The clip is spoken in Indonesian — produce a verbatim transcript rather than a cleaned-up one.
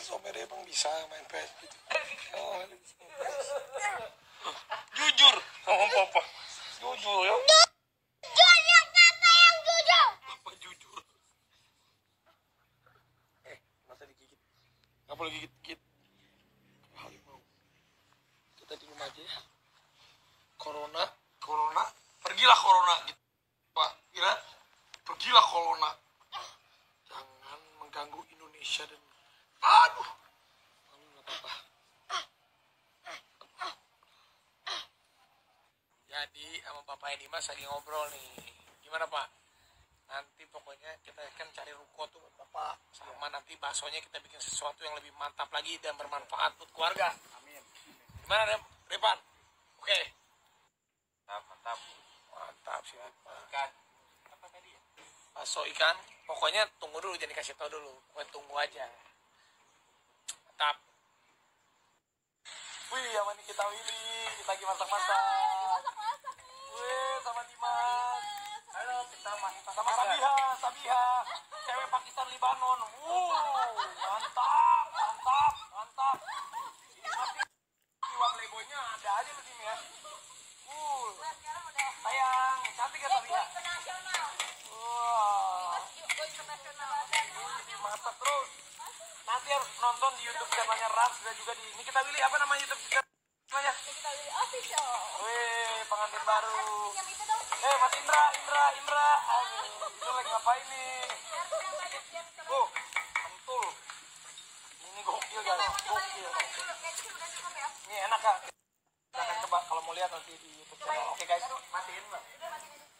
Somere emang bisa main P S gitu. Oh, jujur sama papa. Jujur ya. Jujur yang kata yang jujur. Papa jujur. Eh, masa digigit? Nggak boleh gigit-gigit. Harimau. Kita di rumah aja ya. Corona, corona, pergilah corona gitu. Pak, kira pergilah corona. Jangan mengganggu Indonesia dan aduh. Kamu nggak apa-apa. Jadi sama Bapaknya Dimas lagi ngobrol nih. Gimana Pak? Nanti pokoknya kita akan cari ruko tuh Bapak. Sama nanti baksonya kita bikin sesuatu yang lebih mantap lagi dan bermanfaat buat keluarga. Amin. Gimana Repan? Oke. Mantap, mantap. Mantap sih. Ikan. Apa tadi ya? Bakso ikan. Pokoknya tunggu dulu, jangan dikasih tahu dulu. Pokoknya tunggu aja. Mantap. Wih, sama nih kita Willy. Kita lagi masak-masak. Masak-masak nih. Wih, sama Dimas. Halo, kita masak Sama Sabiha, Sabiha. Cewek Pakistan Libanon. Wuh, mantap, mantap, mantap. Ini pasti jiwa playboynya ada aja lu sini ya. Wuh, Sekarang udah sayang, cantik ya Sabiha. internasional. Wah, Go internasional. ini masak terus. Nanti harus nonton di YouTube channelnya Ras dan juga di ini kita pilih apa namanya YouTube channelnya. Kita lihat official. Wih, pengantin baru. Yang itu dong. Eh, Mas Indra, Indra, Indra. Aduh, itu lagi ngapain nih? Oh, mantul. Ini gokil guys, gokil. Ini enak kak. Kita akan coba kalau mau lihat nanti di YouTube channel. Oke guys, matiin mbak.